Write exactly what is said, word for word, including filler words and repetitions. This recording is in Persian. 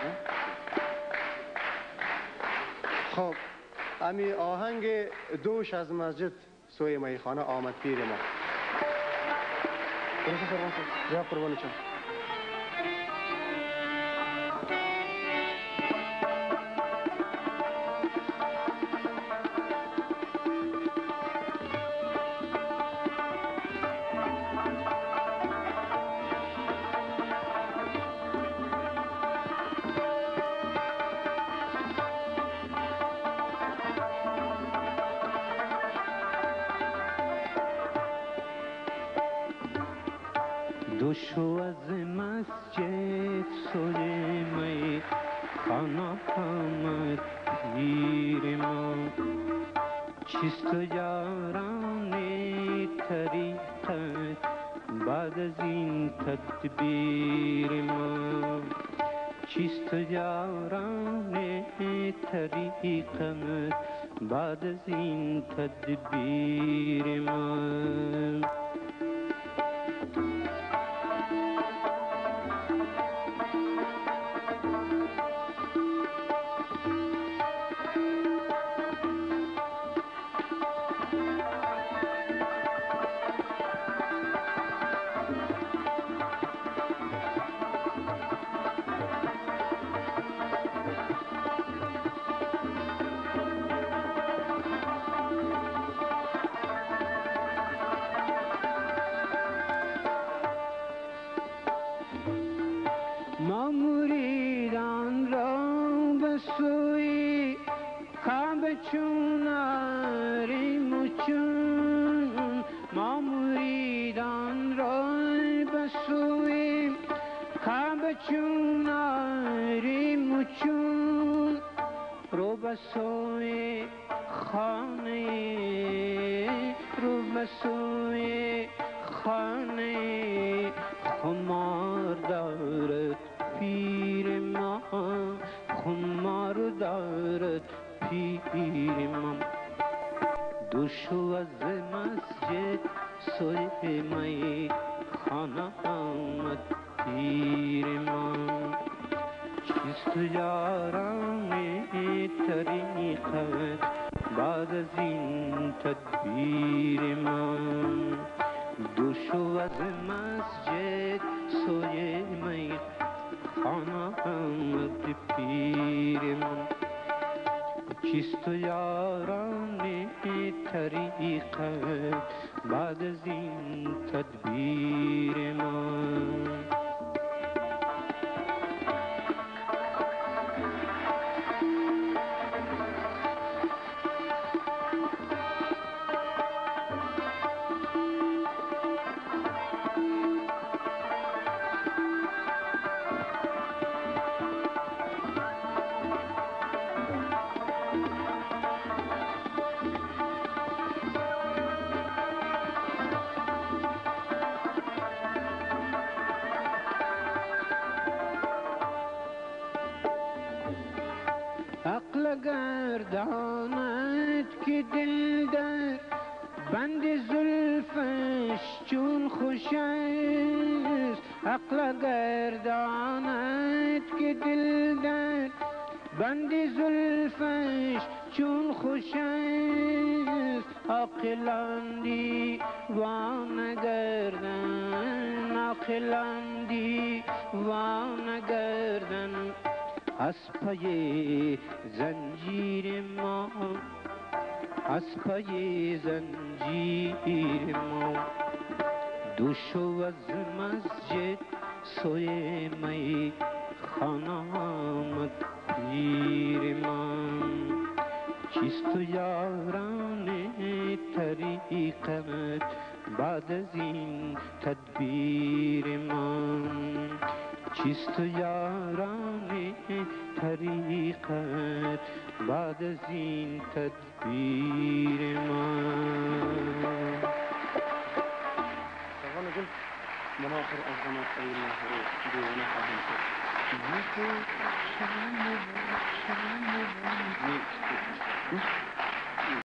خب امی آهنگ دوش از مسجد سوی میخانه آمد پیر ما. جواب قربانی چون دوشو از مسجد سوی میخانه آمد پیر ما. چیست یاران طریقت بعد از این تدبیر ما؟ چیست یاران طریقت بعد از این تدبیر ما؟ ما مریدان را به سوی کعبه چون آریم و چون، ما مریدان را به سوی کعبه چون آریم و چون، رو به سوی خانه رو به سوی خانه خمار دارد پیر ما، خمار دارد پیر ما. دوشو از مسجد سوی میخانه آمد پیر ما. چیست یاران طریقت بعد از این تدبیر ما؟ دوشو از مسجد سوی میخانه آمد پیر ما. چیست یاران طریقت بعد از این تدبیر ما؟ عقل گرداند که دل در بند زلفش چون خوش است، عقل گرداند که دل در بند زلفش چون خوش است. عاقلان دیوانه گردن، عاقلان دیوانه گردن از پای زنجیر ما، از پای زنجیر ما. دوشو از مسجد سوی میخانه آمد پیر ما. چیست یاران طریقت بعد از این تدبیر ما؟ چیست یاران طریقت بعد از این تدبیر ما؟ سوال گل مناخر عظمت ای مهر دیوانه خواهیم شد.